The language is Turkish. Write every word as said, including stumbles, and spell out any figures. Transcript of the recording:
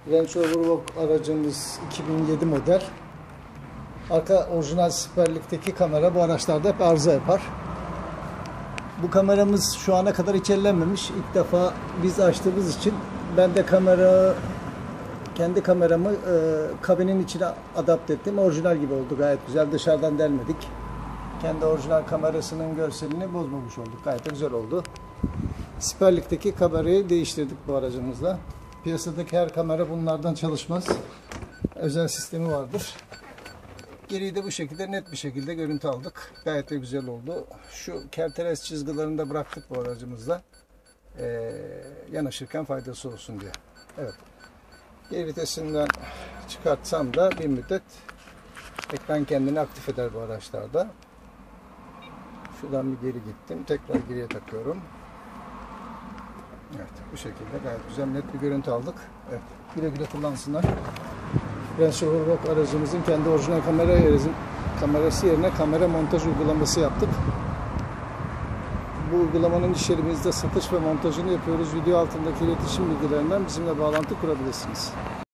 Range Rover Vogue aracımız iki bin yedi model. Arka orijinal siperlikteki kamera bu araçlarda hep arıza yapar. Bu kameramız şu ana kadar hiç ellenmemiş. İlk defa biz açtığımız için ben de kamera kendi kameramı e, kabinin içine adapte ettim. Orijinal gibi oldu, gayet güzel. Dışarıdan delmedik. Kendi orijinal kamerasının görselini bozmamış olduk. Gayet güzel oldu. Siperlikteki kamerayı değiştirdik bu aracımızla. Piyasadaki her kamera bunlardan çalışmaz. Özel sistemi vardır. Geriyi de bu şekilde net bir şekilde görüntü aldık. Gayet de güzel oldu. Şu kerteres çizgilerini de bıraktık bu aracımızda. Ee, yanaşırken faydası olsun diye. Evet. Geri vitesinden çıkartsam da bir müddet ekran kendini aktif eder bu araçlarda. Şuradan bir geri gittim. Tekrar geriye takıyorum. Evet, bu şekilde gayet güzel net bir görüntü aldık. Evet, güle güle kullansınlar. Range Rover Vogue aracımızın kendi orijinal kamera kamerası yerine kamera montaj uygulaması yaptık. Bu uygulamanın iş yerimizde satış ve montajını yapıyoruz. Video altındaki iletişim bilgilerinden bizimle bağlantı kurabilirsiniz.